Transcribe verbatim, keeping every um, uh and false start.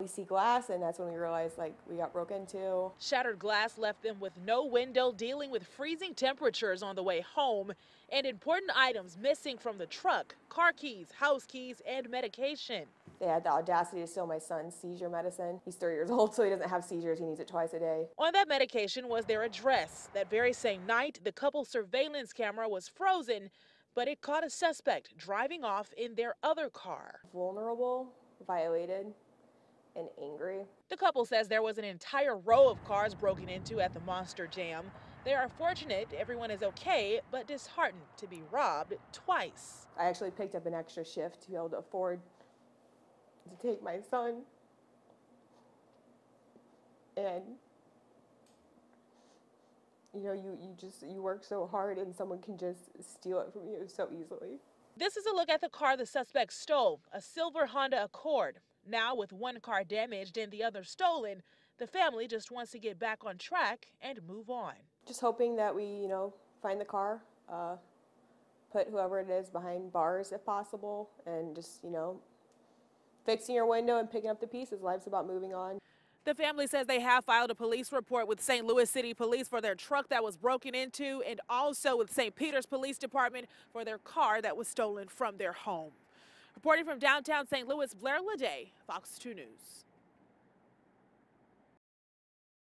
we see glass, and that's when we realized like we got broke into. Shattered glass left them with no window, dealing with freezing temperatures on the way home, and important items missing from the truck: car keys, house keys, and medication. They had the audacity to steal my son's seizure medicine. He's three years old, so he doesn't have seizures. He needs it twice a day. On that medication was their address. That very same night, the couple's surveillance camera was frozen, but it caught a suspect driving off in their other car. Vulnerable, violated, and angry. The couple says there was an entire row of cars broken into at the Monster Jam. They are fortunate everyone is okay, but disheartened to be robbed twice. I actually picked up an extra shift to be able to afford to take my son. And you know, you, you just, you work so hard and someone can just steal it from you so easily. This is a look at the car the suspect stole, a silver Honda Accord. Now with one car damaged and the other stolen, the family just wants to get back on track and move on. Just hoping that we, you know, find the car, uh, put whoever it is behind bars if possible, and just, you know, fixing your window and picking up the pieces. Life's about moving on. The family says they have filed a police report with Saint Louis City Police for their truck that was broken into, and also with Saint Peter's Police Department for their car that was stolen from their home. Reporting from downtown Saint Louis, Blair Leday, Fox two News.